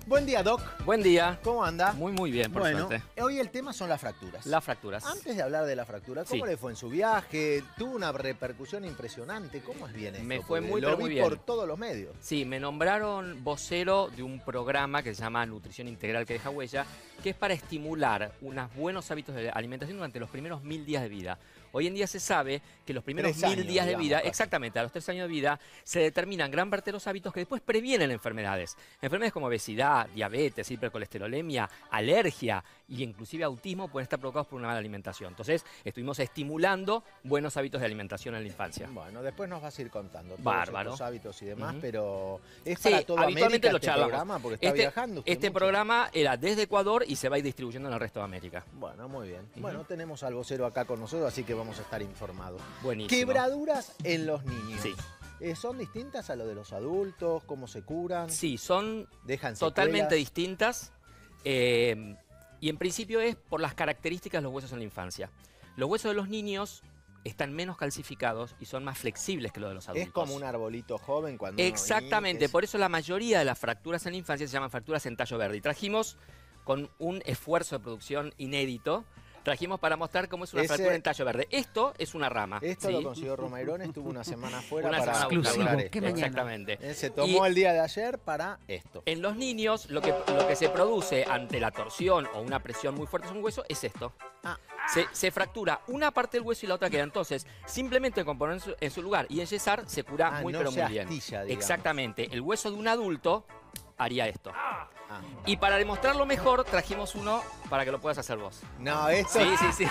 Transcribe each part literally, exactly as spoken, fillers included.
Buen día, Doc. Buen día. ¿Cómo anda? Muy, muy bien, por bueno, suerte. Hoy el tema son las fracturas. Las fracturas. Antes de hablar de la fractura, ¿cómo Sí. le fue en su viaje? Tuvo una repercusión impresionante. ¿Cómo es bien esto? Me fue Porque muy, lo pero vi muy bien. por todos los medios. Sí, me nombraron vocero de un programa que se llama Nutrición Integral que deja huella, que es para estimular unos buenos hábitos de alimentación durante los primeros mil días de vida. Hoy en día se sabe que los primeros Tres mil años, días de digamos, vida, casi. exactamente, a los tres años de vida, se determinan gran parte de los hábitos que después previenen enfermedades. Enfermedades como obesidad, diabetes, hipercolesterolemia, alergia e inclusive autismo pueden estar provocados por una mala alimentación. Entonces, estuvimos estimulando buenos hábitos de alimentación en la infancia. Bueno, después nos vas a ir contando todos Bárbaro. estos hábitos y demás, Ujú. pero es Sí, para toda habitualmente América lo este charlamos. programa porque está Este, viajando usted este mucho. programa era desde Ecuador y se va a ir distribuyendo en el resto de América. Bueno, muy bien. Ujú. Bueno, tenemos al vocero acá con nosotros, así que vamos a estar informados. Buenísimo. Quebraduras en los niños. Sí. Eh, ¿Son distintas a lo de los adultos? ¿Cómo se curan? Sí, son ¿Dejan totalmente secuelas? distintas eh, y en principio es por las características de los huesos en la infancia. Los huesos de los niños están menos calcificados y son más flexibles que los de los adultos. Es como un arbolito joven cuando uno Exactamente, es- por eso la mayoría de las fracturas en la infancia se llaman fracturas en tallo verde. Y trajimos, con un esfuerzo de producción inédito, trajimos para mostrar cómo es una Ese- fractura en tallo verde. Esto es una rama. Esto ¿sí? lo consiguió Romairones, estuvo una semana fuera Una para semana lograr exclusivo. esto. Qué mañana. Exactamente. Él se tomó Y- el día de ayer para esto. En los niños, lo que, lo que se produce ante la torsión o una presión muy fuerte sobre un hueso es esto. Ah. Se, se fractura una parte del hueso y la otra queda. Entonces, simplemente con poner en su, en su lugar y enyesar, se cura Ah, muy, no pero se muy bien. astilla, digamos. Exactamente. El hueso de un adulto haría esto. Ah. Y para demostrarlo mejor, trajimos uno para que lo puedas hacer vos. No, esto... Sí, sí, sí.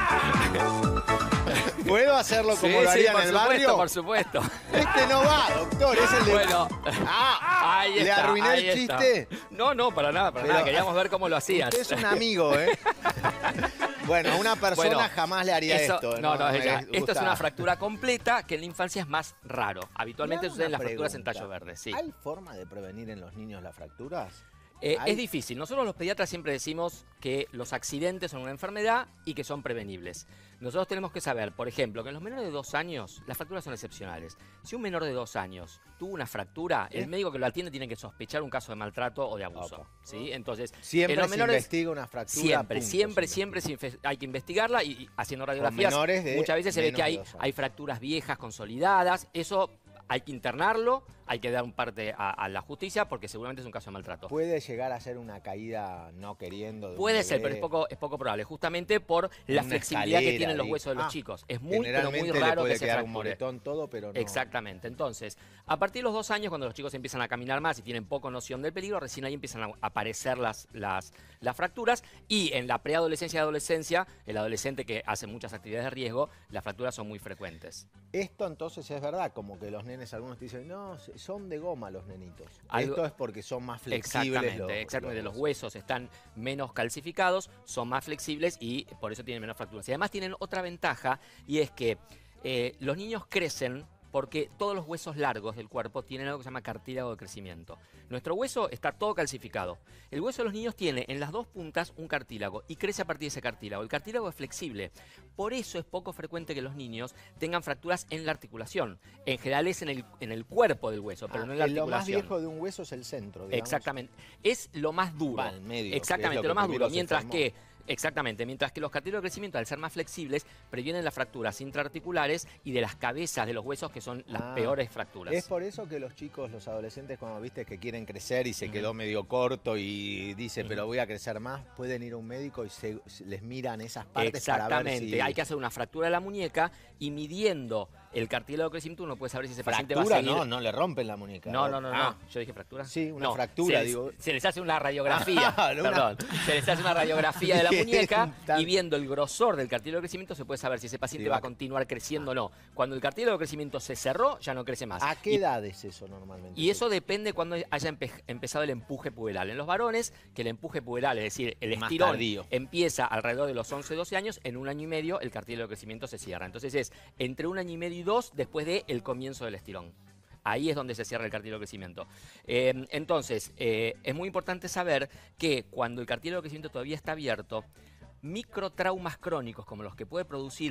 ¿Puedo hacerlo como Sí, lo sí, haría por en el supuesto, barrio? por supuesto. Este no va, doctor, es el de... Bueno, Ah, ahí ¿le está, arruiné ahí el está. chiste? No, no, para nada, para Pero- nada. Queríamos ver cómo lo hacías. Usted es un amigo, ¿eh? Bueno, a una persona Bueno, jamás le haría Eso- esto. No, no, Me ya. Esto es gusta. una fractura completa que en la infancia es más raro. Habitualmente Le hago suceden una las fracturas en pregunta. tallo verde, sí. ¿Hay forma de prevenir en los niños las fracturas? Eh, hay- es difícil. Nosotros los pediatras siempre decimos que los accidentes son una enfermedad y que son prevenibles. Nosotros tenemos que saber, por ejemplo, que en los menores de dos años las fracturas son excepcionales. Si un menor de dos años tuvo una fractura, ¿Eh? el médico que lo atiende tiene que sospechar un caso de maltrato o de abuso. Opa. ¿sí? Entonces, Siempre en los se menores, investiga una fractura. Siempre, punto, siempre, se siempre se infe- hay que investigarla y, y haciendo Con radiografías. menores de Muchas veces se ve menos que de hay, dos años. hay fracturas viejas, consolidadas. Eso hay que internarlo, hay que dar un parte a, a la justicia porque seguramente es un caso de maltrato. Puede llegar a ser una caída no queriendo. de un Puede ser, bebé. pero es poco, es poco probable, justamente por la Una flexibilidad que escalera, tienen los digo. huesos de los Ah, chicos. Es muy, pero muy Generalmente le raro puede que se quedar un fracture. moretón todo, pero no. Exactamente. Entonces, a partir de los dos años, cuando los chicos empiezan a caminar más y tienen poco noción del peligro, recién ahí empiezan a aparecer las, las, las fracturas. Y en la preadolescencia y adolescencia, el adolescente que hace muchas actividades de riesgo, las fracturas son muy frecuentes. Esto entonces es verdad, como que los nenes, algunos te dicen, no, son de goma los nenitos. Algo- Esto es porque son más flexibles. Exactamente, los- exactamente. los- Los huesos están menos calcificados, son más flexibles y por eso tienen menos fracturas. Y además tienen otra ventaja y es que eh, los niños crecen porque todos los huesos largos del cuerpo tienen algo que se llama cartílago de crecimiento. Nuestro hueso está todo calcificado. El hueso de los niños tiene en las dos puntas un cartílago y crece a partir de ese cartílago. El cartílago es flexible. Por eso es poco frecuente que los niños tengan fracturas en la articulación. En general es en el, en el cuerpo del hueso, pero Ah, no en la Lo más articulación. viejo de un hueso es el centro, digamos. Exactamente. Es lo más duro. Va, el medio, que es Exactamente, lo lo, que más primero duro. se Mientras formó. que, exactamente, mientras que los cartílagos de crecimiento, al ser más flexibles, previenen las fracturas intraarticulares y de las cabezas de los huesos, que son las Ah, peores fracturas. Es por eso que los chicos, los adolescentes, cuando viste que quieren crecer y se Ujú. quedó medio corto y dice, Ujú. pero voy a crecer más, pueden ir a un médico y se, se- les miran esas partes para ver Exactamente. si... Hay que hacer una fractura de la muñeca y midiendo el cartílago de crecimiento uno puede saber si ese paciente va a Fractura, seguir... no, no le rompen la muñeca. No, no, no, no. Ah, Yo dije fractura. Sí, una No, fractura, se les, digo. Se les hace una radiografía. Ah, una- Perdón. Se les hace una radiografía de la Dije, muñeca tal- y viendo el grosor del cartílago de crecimiento se puede saber si ese paciente Sí, va va a continuar creciendo o no. Cuando el cartílago de crecimiento se cerró, ya no crece más. ¿A qué Y- edad es eso normalmente? Y eso depende cuando haya empe- empezado el empuje puberal. En los varones, que el empuje puberal, es decir, el Más estirón, tardío. empieza alrededor de los once, doce años, en un año y medio el cartílago de crecimiento se cierra. Entonces es entre un año y medio y dos después del comienzo del estirón. Ahí es donde se cierra el cartílago de crecimiento. Eh, entonces, eh, es muy importante saber que cuando el cartílago de crecimiento todavía está abierto, microtraumas crónicos como los que puede producir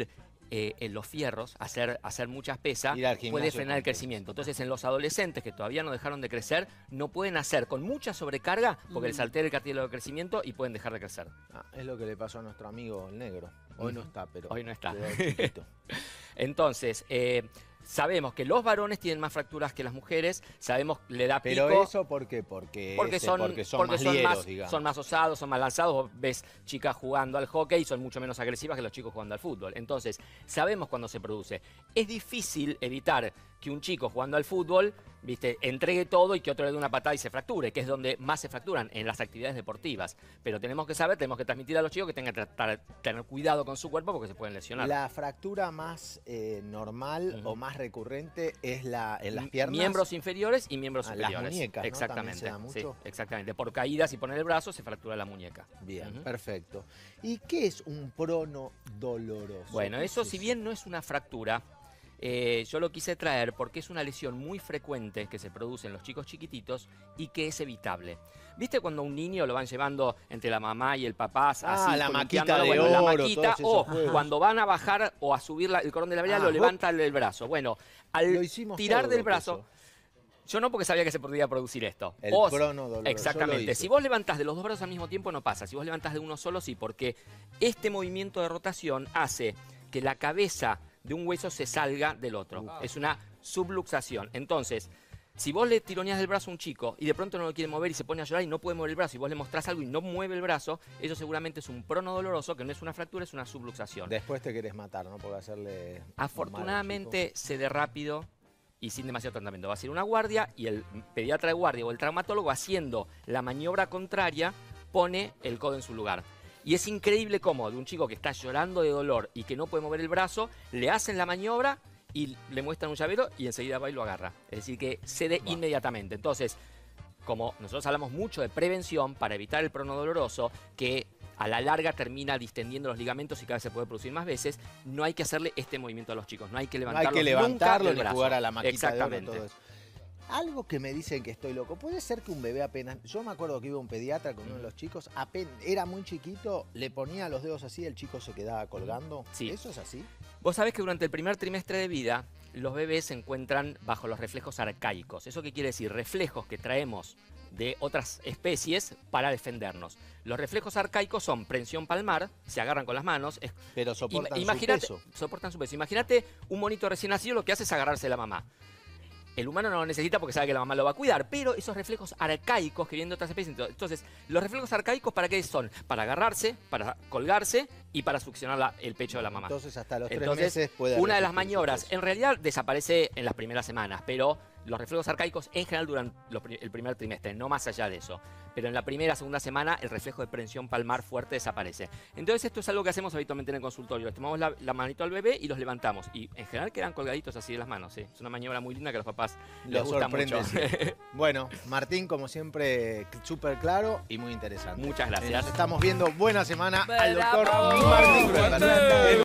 eh, en los fierros, hacer, hacer muchas pesas, Ir al gimnasio puede frenar el con crecimiento. Entonces, en los adolescentes que todavía no dejaron de crecer, no pueden hacer con mucha sobrecarga porque les altera el cartílago de crecimiento y pueden dejar de crecer. Ah, es lo que le pasó a nuestro amigo el negro. Hoy no está, pero... Hoy no está. quedó chiquito. Entonces, eh, sabemos que los varones tienen más fracturas que las mujeres, sabemos le da pico. Pero eso, ¿por qué? Porque, Porque ese, son, porque son porque más son, lieros, más, digamos. son más osados, son más lanzados. Vos ves chicas jugando al hockey y son mucho menos agresivas que los chicos jugando al fútbol. Entonces, sabemos cuándo se produce. Es difícil evitar que un chico jugando al fútbol, viste, entregue todo y que otro le dé una patada y se fracture, que es donde más se fracturan, en las actividades deportivas. Pero tenemos que saber, tenemos que transmitir a los chicos que tengan que tratar, tener cuidado con su cuerpo porque se pueden lesionar. La fractura más eh, normal Ujú. o más recurrente es la en las piernas. Miembros inferiores y miembros Ah, las superiores. muñecas, ¿no? Exactamente. También se da Sí, mucho. exactamente. Por caídas y poner el brazo se fractura la muñeca. Bien, Ujú. perfecto. ¿Y qué es un prono doloroso? Bueno, ¿Qué eso es si bien no es una fractura, eh, yo lo quise traer porque es una lesión muy frecuente que se produce en los chicos chiquititos y que es evitable. ¿Viste cuando a un niño lo van llevando entre la mamá y el papá así, Ah, la maquita columpiándolo? de Bueno, la oro, maquita, todos esos o juegos. cuando van a bajar o a subir la- el cordón de la vereda, Ah, lo hop. levanta el, el brazo. Bueno, al Lo hicimos tirar todo del con brazo... eso. Yo no, porque sabía que se podía producir esto. El O- prono doloroso. Exactamente. Yo lo hice. Si vos levantás de los dos brazos al mismo tiempo no pasa. Si vos levantás de uno solo, sí, porque este movimiento de rotación hace que la cabeza de un hueso se salga del otro. Uf. Es una subluxación. Entonces, si vos le tironeás del brazo a un chico y de pronto no lo quiere mover y se pone a llorar y no puede mover el brazo y vos le mostrás algo y no mueve el brazo, eso seguramente es un prono doloroso, que no es una fractura, es una subluxación. Después te querés matar, ¿no? Porque hacerle... Afortunadamente cede rápido y sin demasiado tratamiento. Va a ser una guardia y el pediatra de guardia o el traumatólogo, haciendo la maniobra contraria, pone el codo en su lugar. Y es increíble cómo de un chico que está llorando de dolor y que no puede mover el brazo, le hacen la maniobra y le muestran un llavero y enseguida va y lo agarra. Es decir, que cede Va. inmediatamente. Entonces, como nosotros hablamos mucho de prevención para evitar el prono doloroso, que a la larga termina distendiendo los ligamentos y cada vez se puede producir más veces, no hay que hacerle este movimiento a los chicos, no hay que No hay levantarlo que levantarlo del ni brazo. jugar a la maquita de oro, Exactamente. todo eso. Algo que me dicen que estoy loco. Puede ser que un bebé apenas... Yo me acuerdo que iba un pediatra con uno de los chicos, apenas, era muy chiquito, le ponía los dedos así, el chico se quedaba colgando. Sí. ¿Eso es así? Vos sabés que durante el primer trimestre de vida, los bebés se encuentran bajo los reflejos arcaicos. ¿Eso qué quiere decir? Reflejos que traemos de otras especies para defendernos. Los reflejos arcaicos son prensión palmar, se agarran con las manos. Es, Pero soportan ima- su imagínate- peso. Soportan su peso. Imagínate un monito recién nacido, lo que hace es agarrarse de la mamá. El humano no lo necesita porque sabe que la mamá lo va a cuidar, pero esos reflejos arcaicos que vienen de otras especies. Entonces, los reflejos arcaicos, ¿para qué son? Para agarrarse, para colgarse y para succionar la- el pecho de la mamá. Entonces hasta los tres Entonces, meses puede una de las resistir su maniobras, peso. en realidad desaparece en las primeras semanas, pero los reflejos arcaicos en general duran los pri- el primer trimestre, no más allá de eso. Pero en la primera, segunda semana, el reflejo de prensión palmar fuerte desaparece. Entonces, esto es algo que hacemos habitualmente en el consultorio. Les tomamos la, la manito al bebé y los levantamos. Y en general quedan colgaditos así de las manos. ¿Sí? Es una maniobra muy linda que a los papás les Lo gusta sorprende mucho. siempre. Bueno, Martín, como siempre, súper claro y muy interesante. Muchas Eh, gracias. Nos estamos viendo. Buena semana al Bravo. doctor Martín Gruenberg.